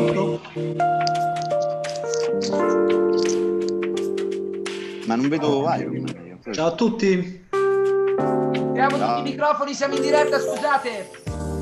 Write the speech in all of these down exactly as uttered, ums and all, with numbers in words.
Pronto? Ma non vedo Iron Man io. Ciao a tutti. Apriamo Ciao. tutti i microfoni, siamo in diretta, scusate.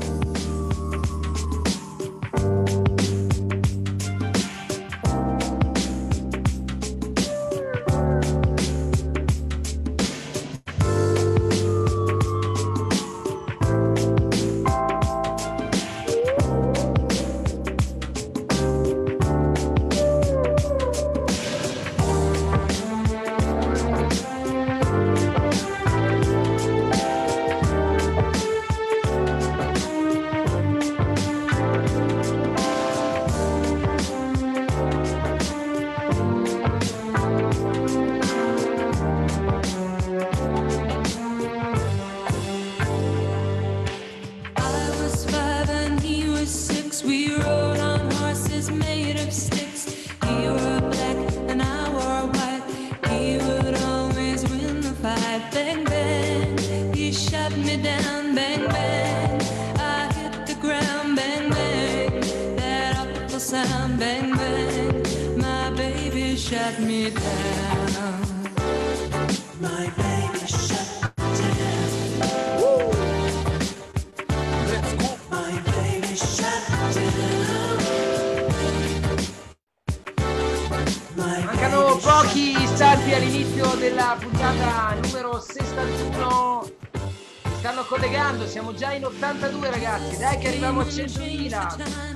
Mancano pochi istanti all'inizio della puntata numero sessantuno. Si stanno collegando, siamo già in ottantadue ragazzi, dai che arriviamo a centomila.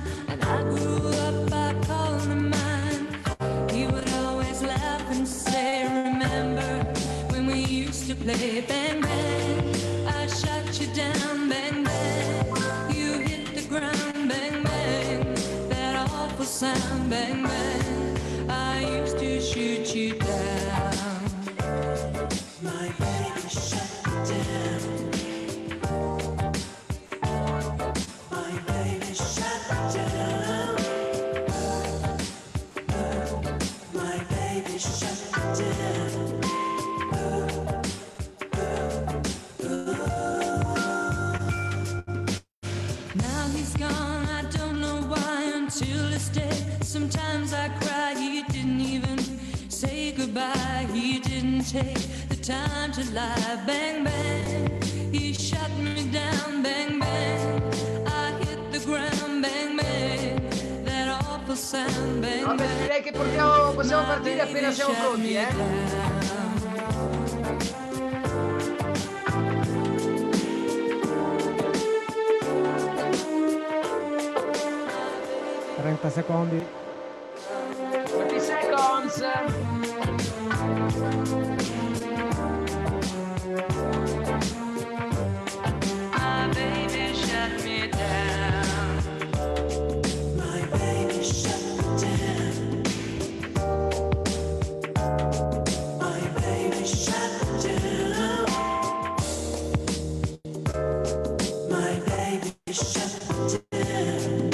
Sound bang bang, I used to shoot you down. My baby shut down. My baby shut down. My baby shut down. Now he's gone, I don't know why until this day. Sometimes I cry, he didn't even say goodbye. He didn't take the time to lie. Bang, bang, he shut me down. Bang, bang, I hit the ground. Bang, bang, that awful sound. Bang, Vabbè, bang. direi che portiamo, possiamo partire appena siamo pronti, eh? trenta secondi. thirty seconds. My baby shut me down. My baby shut down. My baby shut down. My baby shut down.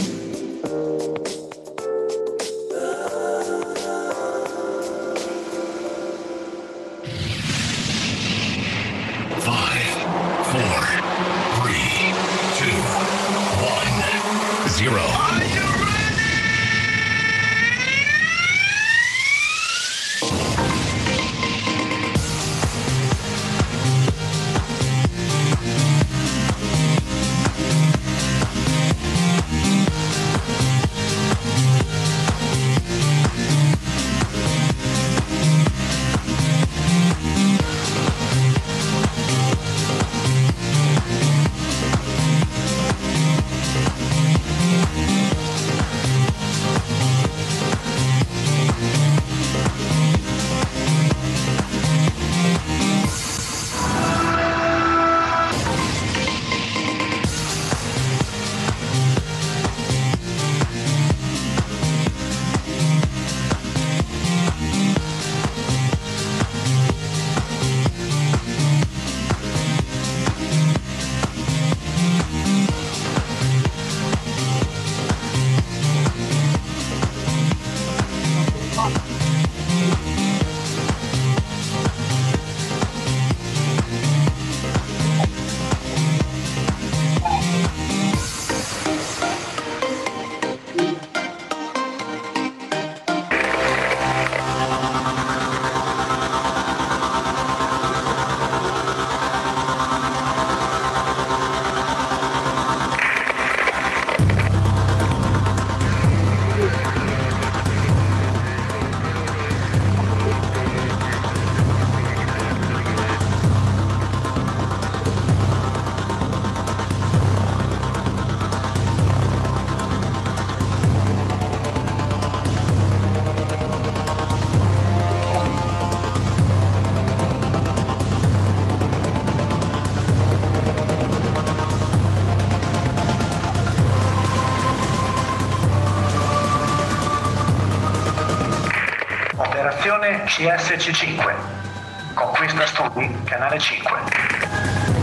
Operazione C S C cinque. Conquista Studi, canale cinque.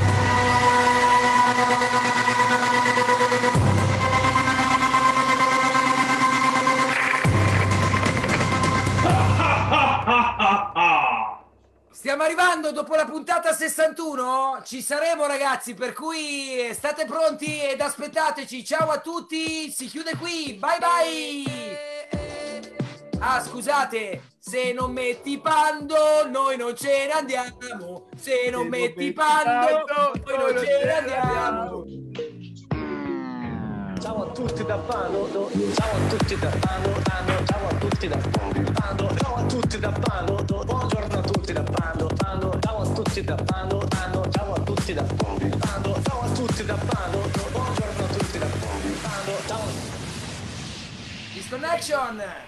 Stiamo arrivando dopo la puntata sessantuno, ci saremo ragazzi, per cui state pronti ed aspettateci. Ciao a tutti, si chiude qui, bye bye. Ah scusate, se non metti Pando noi non ce ne andiamo, se non metti Pando noi non ce ne andiamo. Ciao a tutti da Pando, ciao a tutti da Pando, ciao a tutti da Pando, ciao a tutti da Pando, buongiorno a tutti da Pando, ciao a tutti da Pando, ciao a tutti da Pando, ciao a tutti da Pando, buongiorno a tutti da Pando, ciao. Disconnection!